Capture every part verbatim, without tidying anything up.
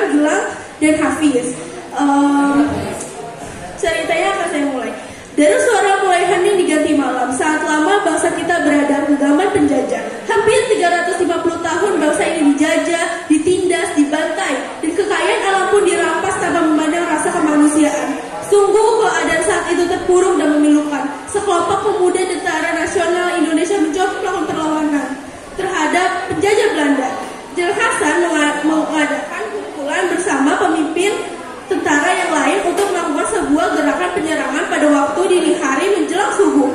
Gilang, dan Hafiz. Um, ceritanya akan saya mulai. Dari suara mulai hening diganti malam, saat lama bangsa kita berada ke zaman penjajah. Hampir tiga ratus lima puluh tahun bangsa ini dijajah, ditindas, dibantai, dan kekayaan alam pun dirampas tanpa memandang rasa kemanusiaan. Sungguh keadaan saat itu terpuruk dan memilukan. Sekelompok pemuda Tentara Nasional Indonesia mencoba melakukan perlawanan terhadap penjajah Belanda. Jenderal Hasan mengadakan kumpulan bersama pemimpin tentara yang lain untuk melakukan sebuah gerakan penyerangan pada waktu dini hari menjelang subuh.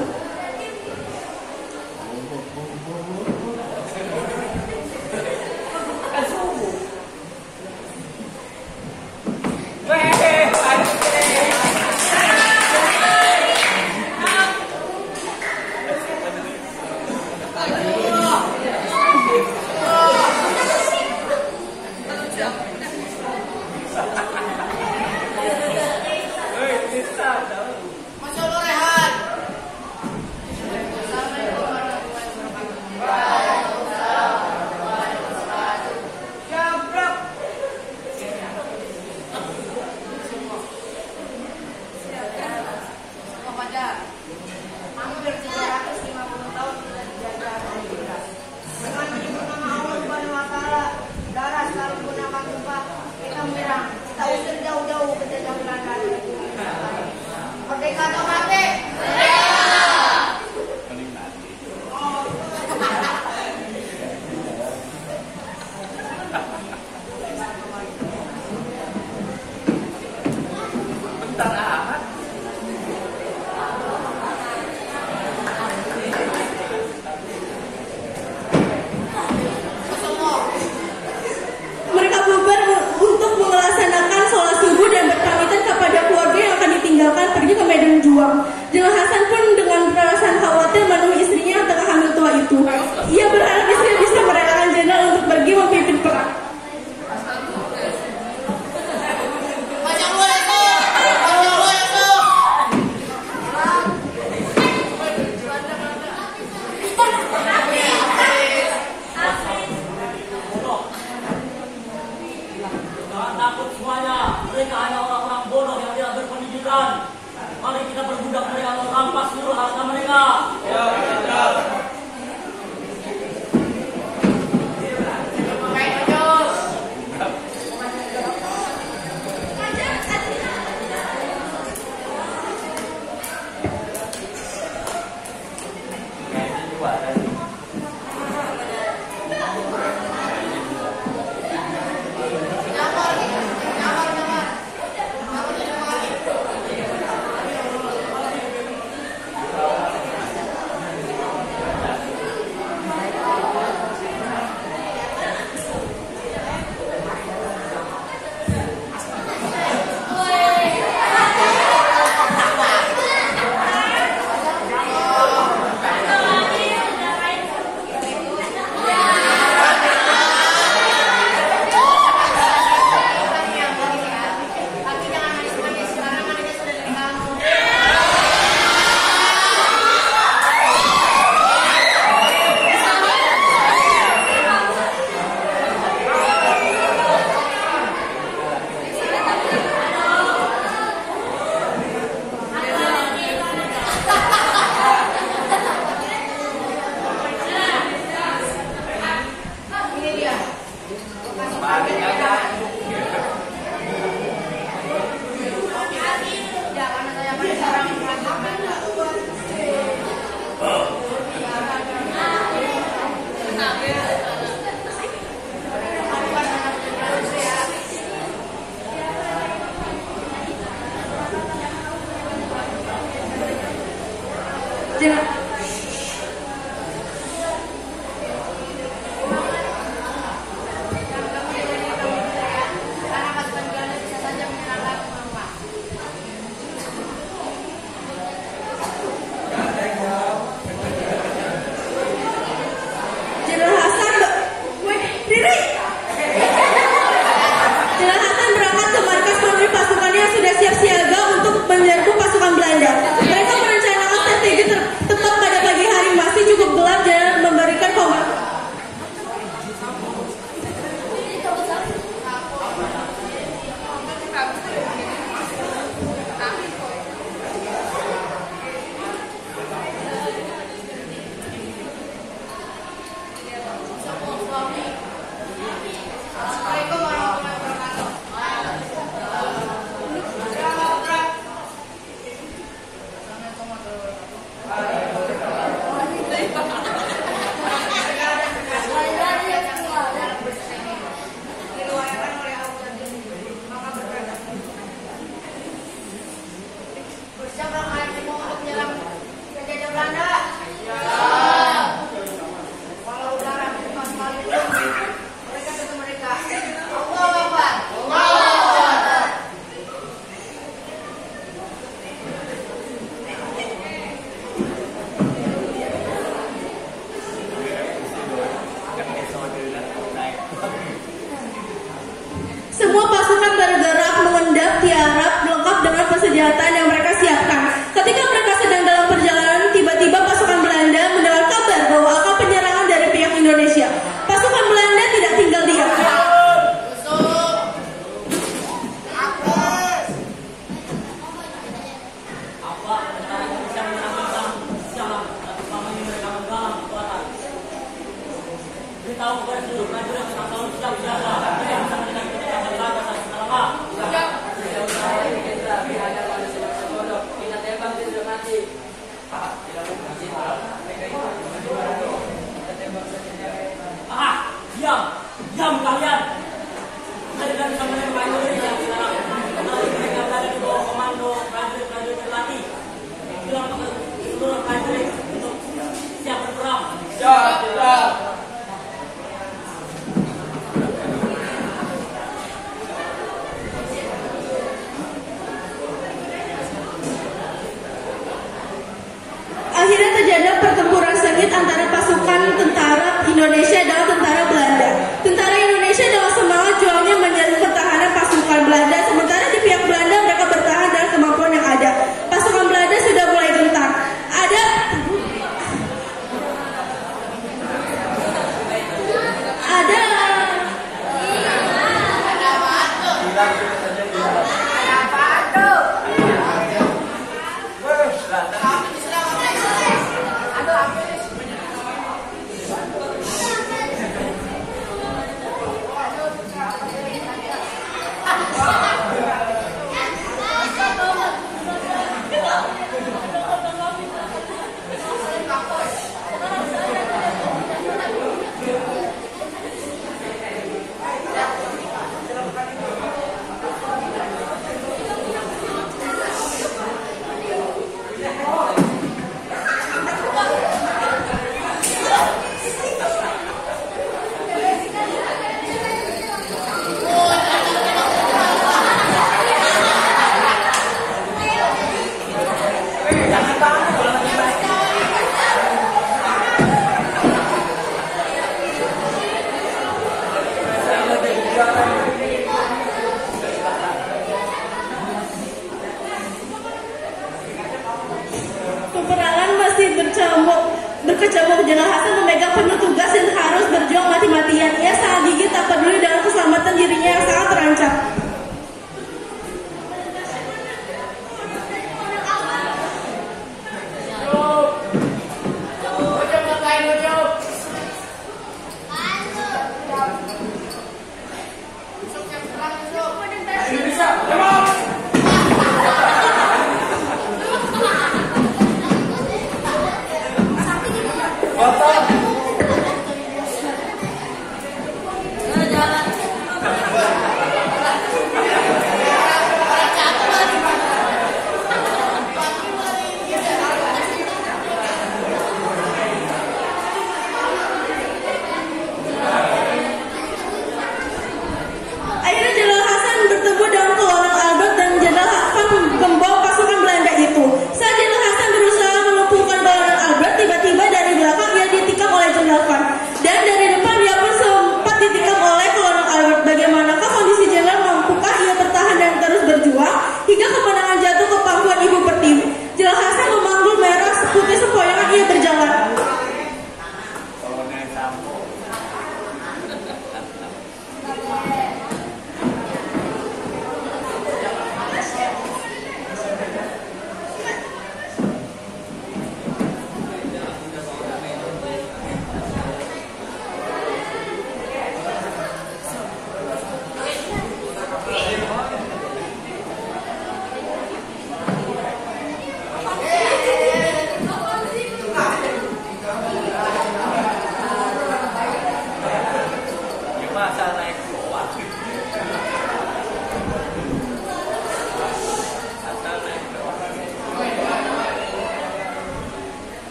Jenderal Hasan pun dengan perasaan khawatir menemui istrinya yang tengah hamil tua itu. Ia berharap istrinya bisa merelakan jenderal untuk pergi memimpin perang. Jangan takut semuanya, mereka hanya orang-orang bodoh yang tidak berpendidikan. Mari kita berbudak mereka untuk rampas seluruh harta mereka. Ya, ya. Siap siaga untuk menyerbu pasukan Belanda. Mereka merencanakan strategi tetap Diam kalian. Mereka bisa menerima Indonesia sekarang. Nanti mereka berada di bawah komando prajurit-prajurit terlatih. Bilang ke seluruh prajurit untuk siap berperang. Siap, siap. Akhirnya terjadi pertempuran sengit antara pasukan tentara Indonesia dan tentara Belanda. Tentara Indonesia dengan semangat juangnya menjalin pertahanan pasukan Belanda, sementara di pihak Belanda mereka bertahan dengan kemampuan yang ada. Pasukan Belanda sudah mulai gentar. Ada ada peperangan masih bercamuk berkecamuk. Jenderal Hasan memegang penuh tugas dan harus berjuang mati-matian. Ia sangat gigih, tak peduli dengan keselamatan dirinya yang sangat terancam.